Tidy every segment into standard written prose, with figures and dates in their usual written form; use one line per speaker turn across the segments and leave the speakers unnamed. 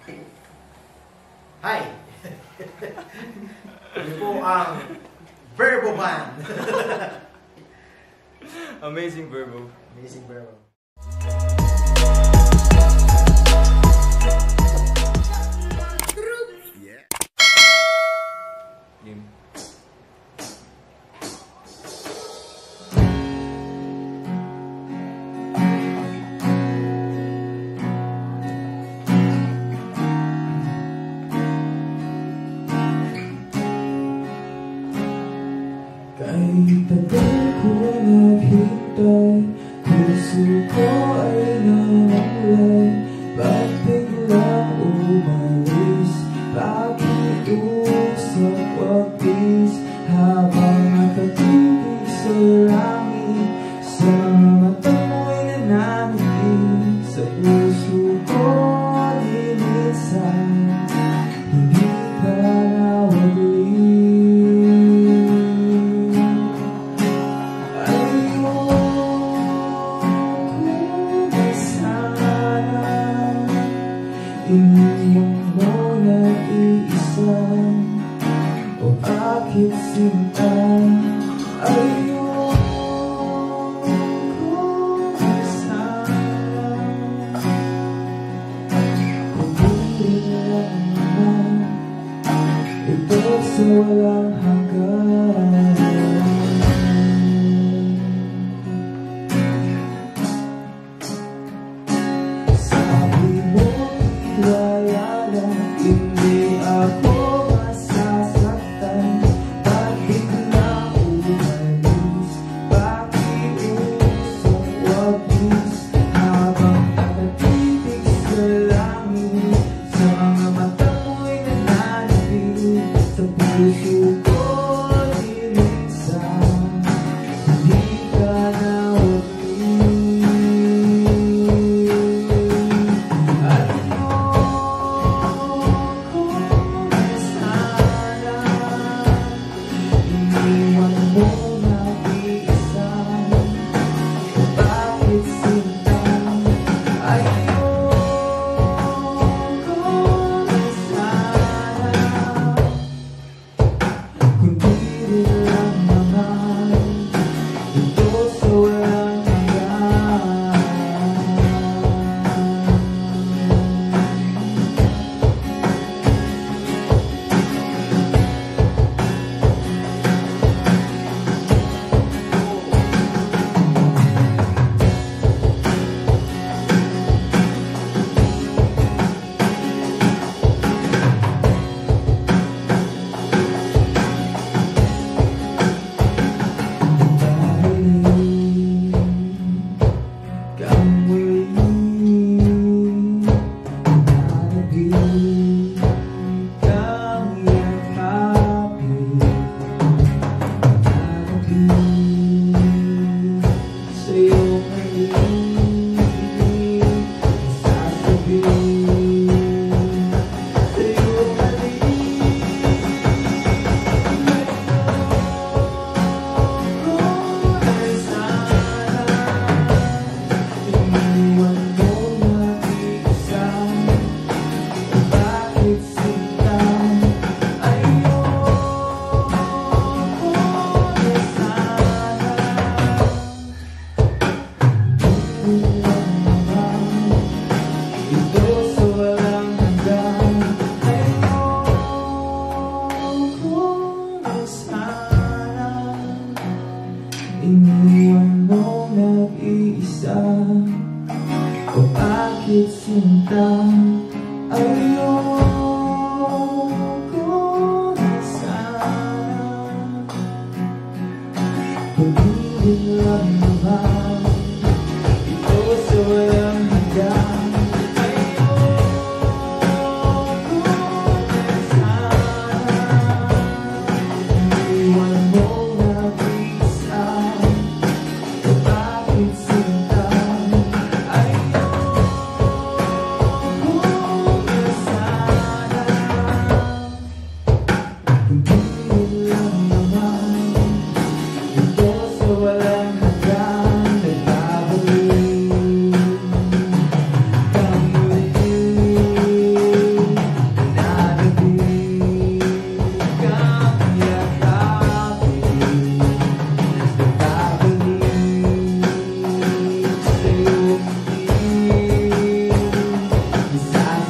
Hi! Ito po ang Verbo Man!
Amazing Verbo.
Amazing Verbo.
Yeah. Game.
Kahit tagal ko naghintay, puso ko ay namalay. Ba't biglang umalis, pakiusap wagis, habang nakatitig sa langit, sa mata mo'y nananahimik, sa puso ko lilisan, hindi ka nawagli. Iniwan mo nag-iisa, o bakit sinta? Ayoko sana, kubutin lang naman ito sa walang hanggan. Wala lang, hindi ako masasaktan. Ba't biglang umalis, pakiusap wagis, habang nakatitig sa langit, sa mga mata mo'y nananahimik, sa puso ko lilisan, hindi ka nawagli. Iniwan mo nag-iisa, bakit sinta? Ayoko na sana, kundi rin lang naman ito sa walang hanggan. Iniwan mo nag-iisa, o bakit sinta? Ayoko na sana, pag-ibig lang naman ito sa walang hanggan. Ayoko na sana, iniwan mo nag-iisa, o bakit sinta? Ayoko na sana.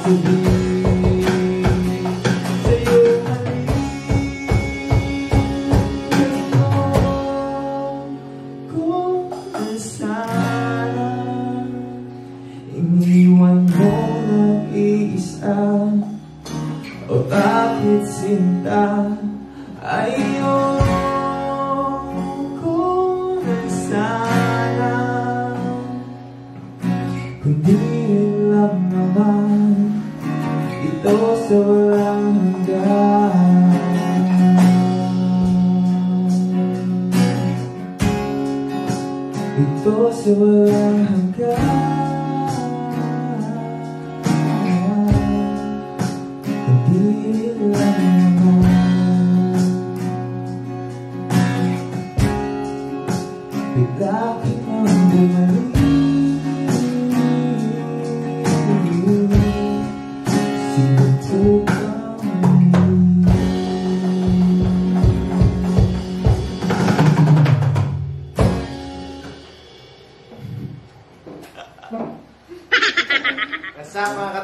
sabihin sa'yo halino kung sana iniwan mo nag-iisa. O bakit sinta ayoko na sana, kundi lang naman ito sa walang hanggan. Ito sa walang hanggan. Bakit ang bumalik? Sinubukan
What's up mga